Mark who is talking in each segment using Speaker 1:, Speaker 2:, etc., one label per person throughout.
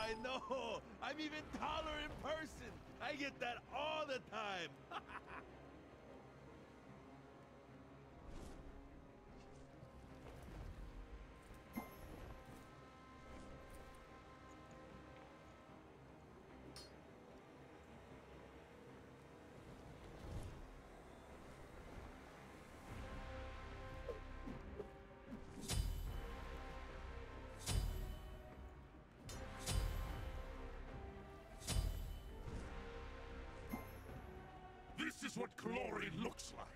Speaker 1: I know! I'm even taller in person! I get that all the time!
Speaker 2: This is what glory looks like.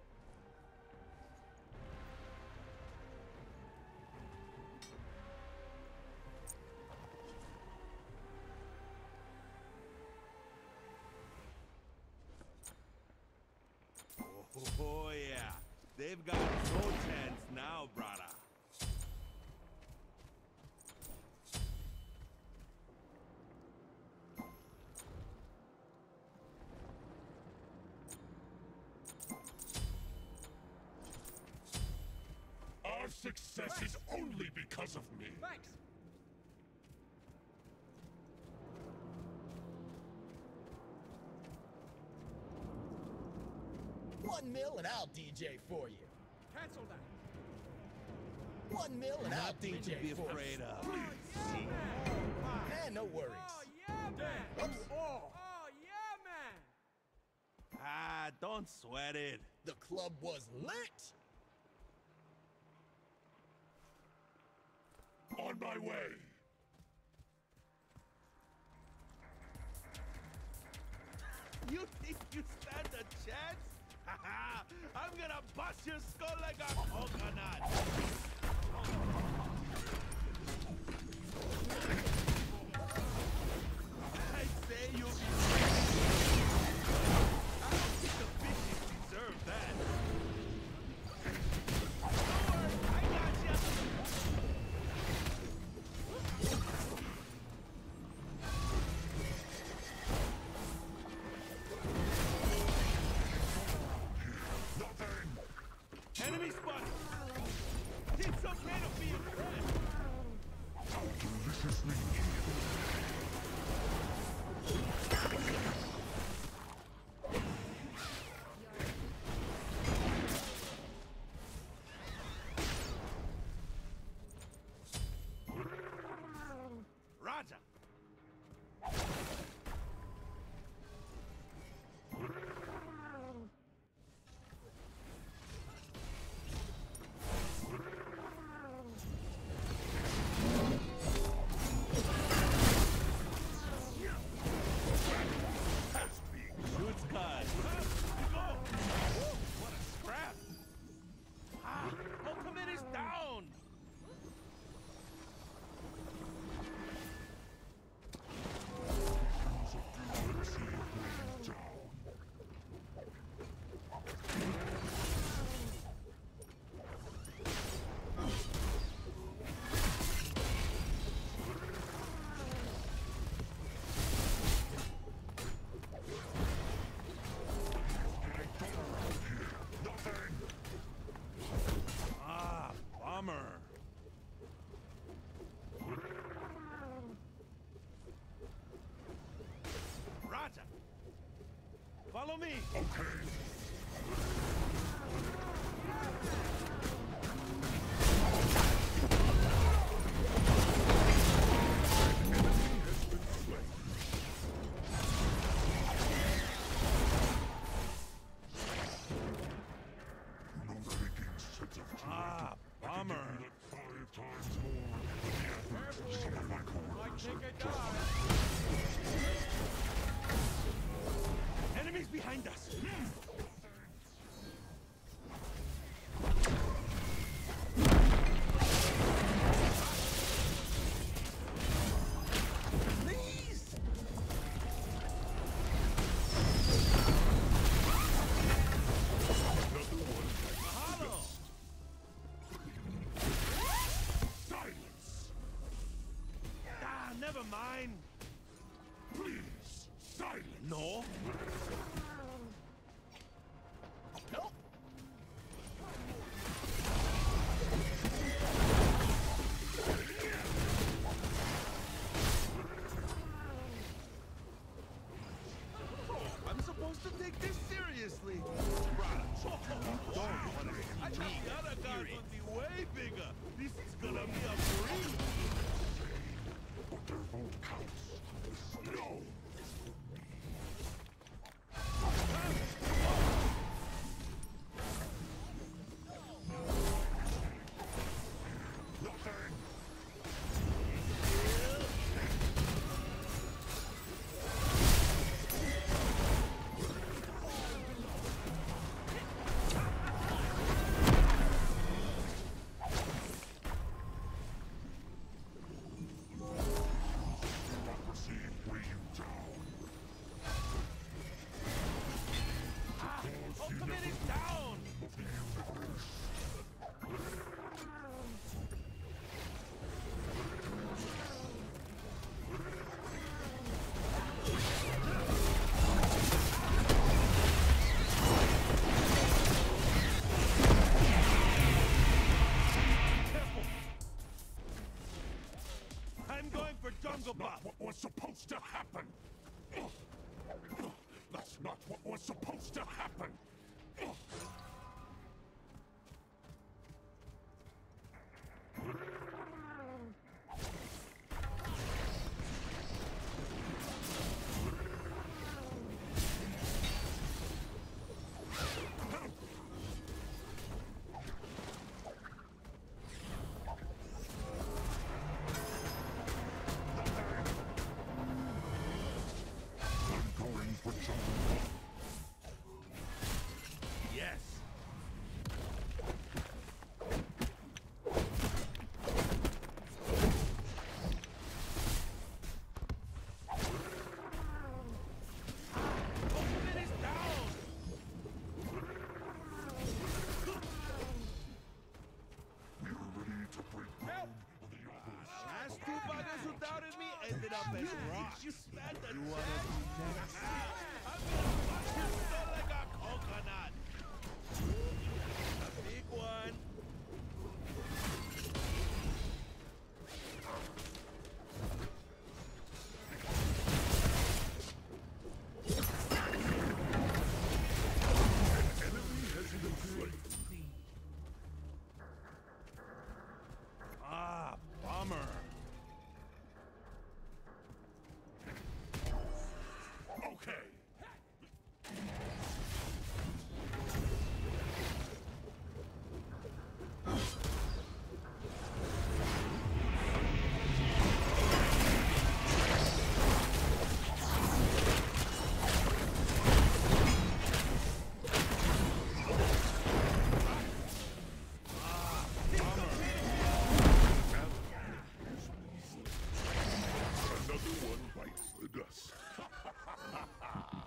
Speaker 1: Oh yeah, they've got no chance now, brother.
Speaker 2: Our success is only because of me.
Speaker 3: Thanks.
Speaker 4: 1 mil and I'll DJ for you.
Speaker 3: Cancel that.
Speaker 4: 1 mil and I'll
Speaker 1: Nothing to
Speaker 4: DJ
Speaker 1: be
Speaker 4: for you.
Speaker 1: afraid of.
Speaker 3: Oh, yeah, man.
Speaker 4: Man, no worries.
Speaker 3: Oh, yeah, man.
Speaker 4: Oops.
Speaker 3: Oh, yeah, man.
Speaker 1: Ah, don't sweat it.
Speaker 4: The club was lit.
Speaker 2: On my way.
Speaker 1: You think you stand a chance? Haha! I'm gonna bust your skull like a coconut! I say you'll be... I don't think the fishes deserve that. Don't worry, I got you! Enemy spotted! It's okay to be impressed!
Speaker 2: How deliciously
Speaker 1: Roger! Good Scott! Go! Woo, what a scrap! Ah, ultimate is down! Ah, bummer. Roger. Follow me. Ah, bummer.
Speaker 2: 5 times more than the average some of my
Speaker 3: Might
Speaker 2: coworkers
Speaker 3: take a
Speaker 2: have
Speaker 3: dive.
Speaker 2: done.
Speaker 1: Enemies behind us. Please. Mahalo.
Speaker 2: Silence!
Speaker 1: Ah, never mind.
Speaker 2: Please, silence!
Speaker 1: No.
Speaker 4: Nope.
Speaker 1: stronger
Speaker 2: That's not
Speaker 1: buff.
Speaker 2: what was supposed to happen. That's not what was supposed to happen. I'm going for something.
Speaker 1: Yes. Ultimate is down.
Speaker 2: We are ready to break down the others.
Speaker 1: Last two buggers who doubted me ended up as rocks. You stand a chance. I'm gonna bust your skull like a coconut. A big one.
Speaker 2: Enemy has been slain.
Speaker 1: Ah, bummer.
Speaker 2: Okay. Another one bites the dust.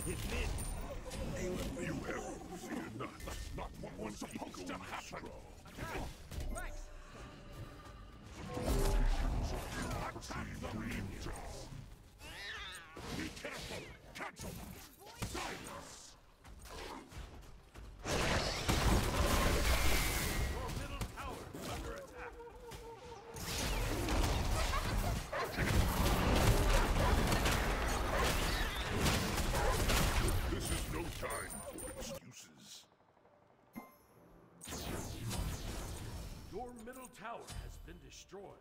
Speaker 1: hit mid.
Speaker 2: You have fear not. That's not what was supposed to happen.
Speaker 3: Thanks.
Speaker 2: Attack the angels. Be careful. Cancel. Silence.
Speaker 1: Your middle tower is under attack.
Speaker 2: This is no time for excuses.
Speaker 1: Your middle tower has been destroyed.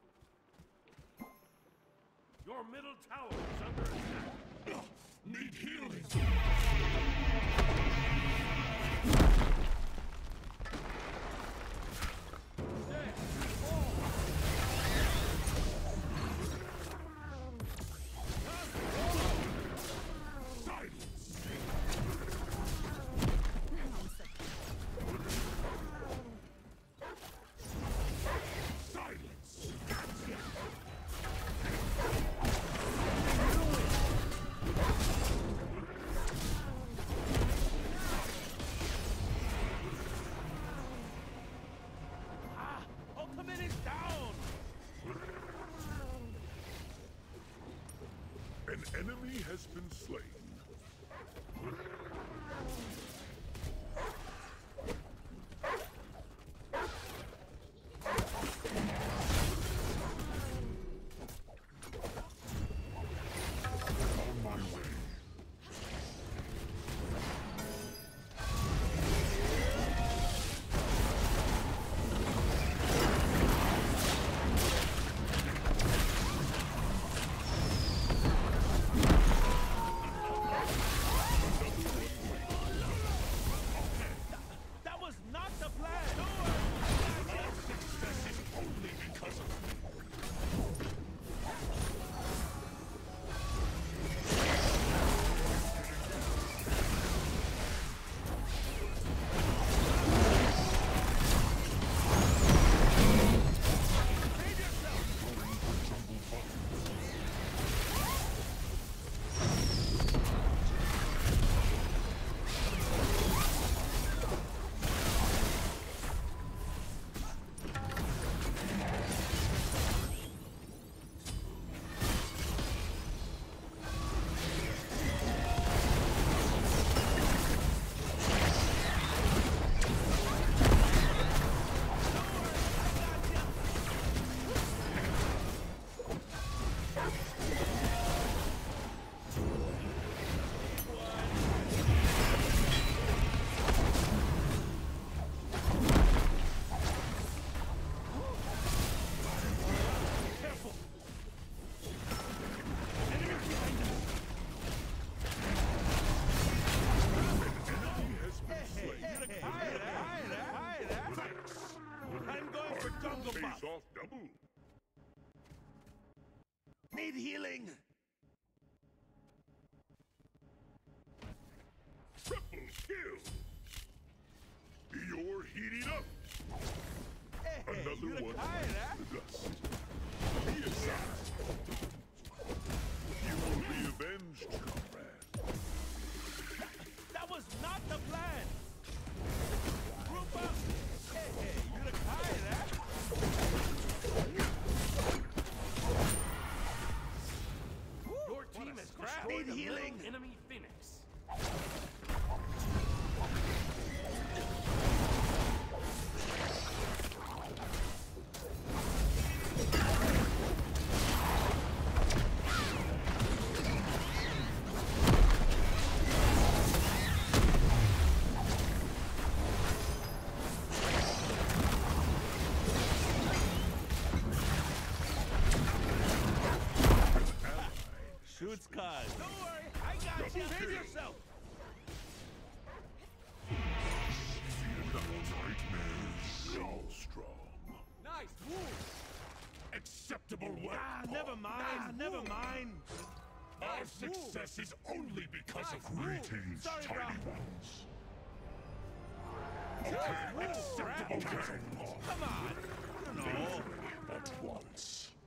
Speaker 1: Your middle tower is under attack.
Speaker 2: Need healing.
Speaker 1: Ultimate is down!
Speaker 2: An enemy has been slain. On my way.
Speaker 1: That was not the plan!
Speaker 2: Our success is only because of me.
Speaker 1: Careful!
Speaker 2: Enemy has been slain.
Speaker 1: I'm going for jungle
Speaker 2: Pays
Speaker 1: buff.
Speaker 2: off double.
Speaker 1: Need healing.
Speaker 2: Triple kill. You're heating up. Another one. The dust. Be aside. You will be avenged, comrade.
Speaker 1: That was not the plan. Group up. Hey, you look tired, Your team has destroyed the healing enemy Phoenix. Shoots cause. Don't worry, I got you. Save yourself.
Speaker 2: Fear not, nightmares. So strong.
Speaker 3: Nice move.
Speaker 2: Acceptable work.
Speaker 1: Never mind. Never mind.
Speaker 2: Our success is only because of greetings,
Speaker 1: Sorry,
Speaker 2: tiny
Speaker 1: bro.
Speaker 2: ones. Okay, acceptable work.
Speaker 1: Come on. No.
Speaker 2: At once.